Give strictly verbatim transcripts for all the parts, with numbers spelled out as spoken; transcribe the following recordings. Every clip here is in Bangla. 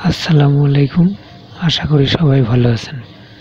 আসসালামু আলাইকুম। আশা করি সবাই ভালো আছেন।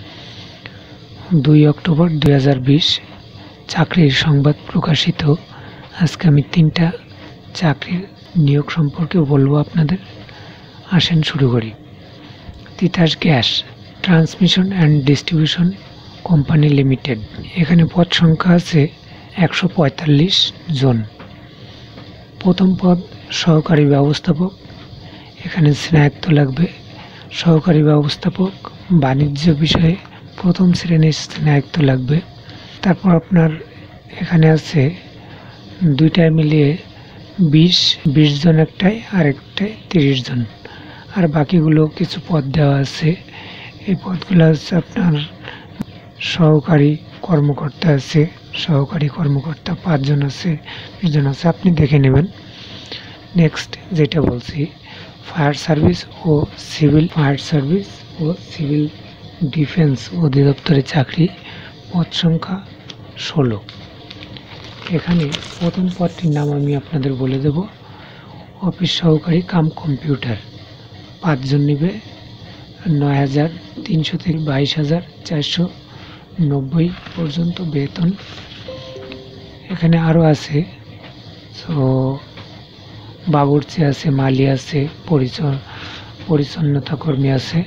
দুই অক্টোবর দুই হাজার বিশ চাকরির সংবাদ প্রকাশিত। আজকে আমি তিনটা চাকরির নিয়োগ সম্পর্কে বলবো আপনাদের। আসেন শুরু করি। Titas gas transmission and distribution company limited. এখানে পদ সংখ্যা আছে একশো পঁয়তাল্লিশ জন। প্রথম পদ সহকারী ব্যবস্থাপক। এখানে স্নাতক লাগবে। সহকারী ব্যবস্থাপক বাণিজ্য বিষয়ে প্রথম শ্রেণীর স্নাতক লাগবে। তারপর আপনার এখানে আছে দুইটায় মিলিয়ে বিশ বিশ জন একটাই, আর একটাই তিরিশ জন, আর বাকিগুলো কিছু পদ দেওয়া আছে। এই পদগুলো হচ্ছে আপনার সহকারী কর্মকর্তা আছে, সহকারী কর্মকর্তা পাঁচজন আছে, বিশ জন আছে, আপনি দেখে নেবেন। নেক্সট যেটা বলছি, ফায়ার সার্ভিস ও সিভিল ফায়ার সার্ভিস ও সিভিল ডিফেন্স অধিদপ্তরের চাকরি। পদ সংখ্যা ষোলো। এখানে প্রথম পদটির নাম আমি আপনাদের বলে দেব। অফিস সহকারী কাম কম্পিউটার। পাঁচজন নিবে। নয় হাজার তিনশো থেকে বাইশ হাজার চারশো নব্বই পর্যন্ত বেতন। এখানে আরও আছে, সো বাবুর্চি আছে, মালি আছে, পরিচ্ছন্নতা কর্মী আছে।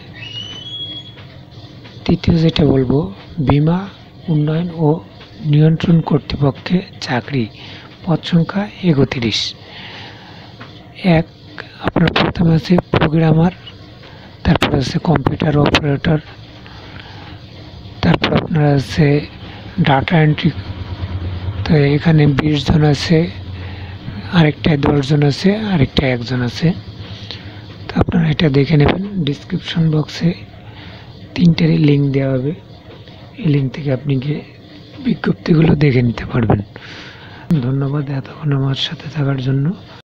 তৃতীয় যেটা বলবো, বীমা উন্নয়ন ও নিয়ন্ত্রণ কর্তৃপক্ষে চাকরি। পদ সংখ্যা একত্রিশ। এক আপনার প্রথমে আছে প্রোগ্রামার, তারপর আছে কম্পিউটার অপারেটর, তারপর আপনার আছে ডাটা এন্ট্রি। তো এখানে বিশ জন আছে, আরেকটায় দশজন আছে, আরেকটা একজন আছে। তো আপনারা এটা দেখে নেবেন। ডিসক্রিপশন বক্সে তিনটেরই লিঙ্ক দেওয়া হবে। এই লিঙ্ক থেকে আপনি গিয়ে বিজ্ঞপ্তিগুলো দেখে নিতে পারবেন। ধন্যবাদ এতক্ষণ আমার সাথে থাকার জন্য।